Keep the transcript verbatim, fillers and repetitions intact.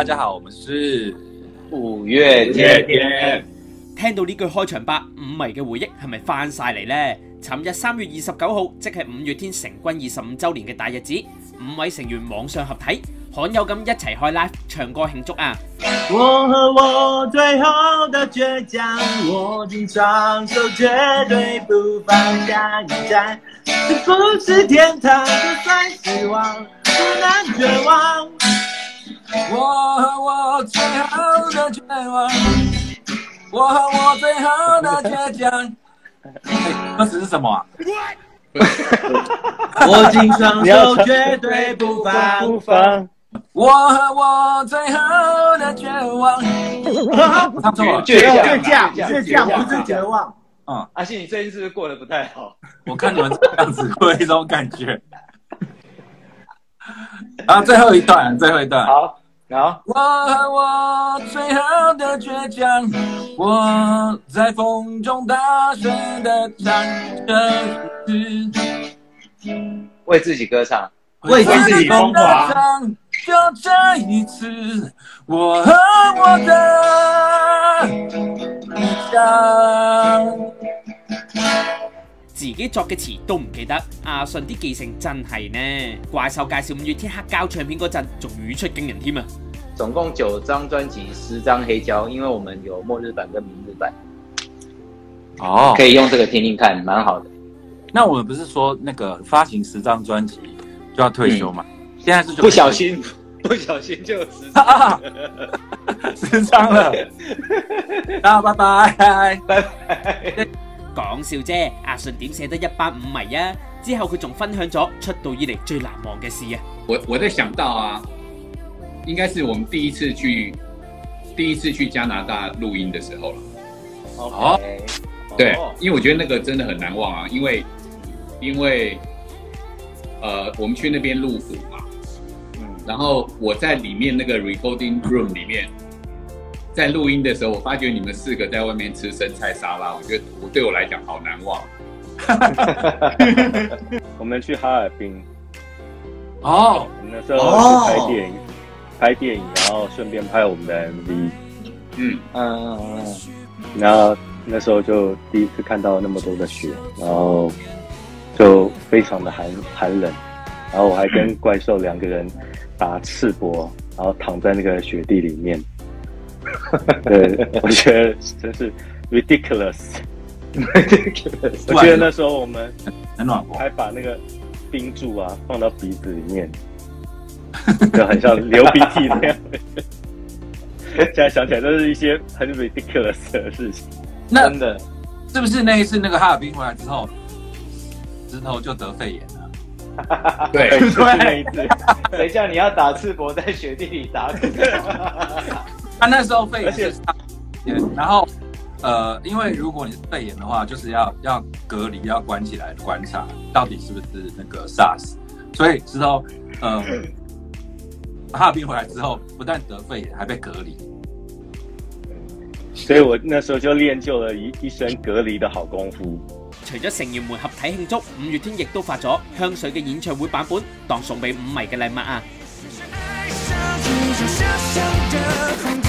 家好，我們是五月天天。 聽到呢句開場白，五迷嘅回憶係咪翻晒嚟呢？尋日三月二十九號，即係五月天成軍二十五週年嘅大日子，五位成員網上合體，罕有咁一齊開 live 唱歌慶祝啊！ 我和我最後的倔強，握緊雙手，絕對不放下一站。這不是天堂，就算失望，不能絕望。 我和我最後的絕望，我和我最後的倔強。歌詞是什麼啊？ 握緊雙手，絕對不放不放。 我和我最後的絕望。唱錯了， 倔強，倔強，不是絕望。 嗯，阿信，你最近是不是過得不太好？ 我看你們這樣子，會有一種感覺。啊，最後一段，最後一段。 好，好。 我和我最後的倔強，我在風中大聲的唱着， 為自己歌唱， 為自己瘋狂。 就這一次，我和我的理想。 自己作嘅詞都唔記得，阿信啲記性真係呢。怪獸介紹五月天黑膠唱片嗰陣，仲語出驚人添啊！ 總共九張專輯，十張黑膠，因為我們有末日版跟明日版。哦，可以用這個聽聽看，蠻好的。 那我們不是說那個發行十張專輯就要退休嗎？嗯現在是不小心，不小心就十張， 啊、十張了。啊，拜拜，拜拜。 講笑啫，阿信點捨得一班五迷啊？之後佢仲分享咗出道以嚟最難忘嘅事啊！ 我我在想到啊，應該是我們第一次去，第一次去加拿大錄音的時候了。 哦， 對，因為我覺得那個真的很難忘啊，因為因為，呃，我們去那邊錄鼓嘛。然後我在裏面那個 recording room 裏面，在錄音的時候，我發覺你們四個在外面吃生菜沙拉，我覺得我對我來講好難忘。 我們去哈爾濱， 哦， 我們那時候去拍電影，哦、拍電影，然後順便拍我們的 M V。 嗯嗯嗯， 然後那時候就第一次看到那麼多的雪，然後就非常的寒寒冷，然後我還跟怪獸兩個人打赤膊，然後躺在那個雪地裡面。對，我覺得真是 ridiculous。ridiculous。我記得那時候我們還把那個冰柱啊放到鼻子裡面，就很像流鼻涕那樣。現在想起來都是一些很 ridiculous 的事情。 那真的， 是不是那一次那個哈爾濱回來之後，石頭就得肺炎了？ 對， 就是那一次。 誰叫你要打赤膊在雪地裡打？ 他那時候肺炎是上炎，然後呃，因為如果你是肺炎的話，就是要要隔離，要關起來觀察到底是不是那個 SARS。所以石頭呃，哈爾濱回來之後，不但得肺炎，還被隔離。 所以我那時候就練就了一一身隔離的好功夫。 除咗成員們合體慶祝，五月天亦都發咗香水嘅演唱會版本，當送俾五迷嘅禮物啊！